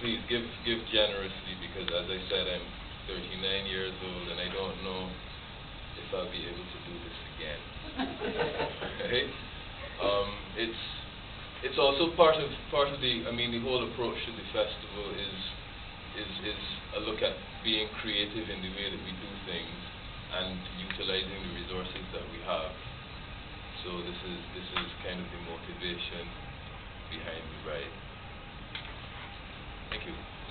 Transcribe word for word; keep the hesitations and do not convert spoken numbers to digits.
please give give generously, because as I said, I'm thirty-nine years old and I don't know if I'll be able to do this again. Right? Um, it's it's also part of part of the. I mean, the whole approach to the festival is is is a look at being creative in the way that we do things and utilizing the resources that we have. So this is this is kind of the motivation behind the ride. Thank you.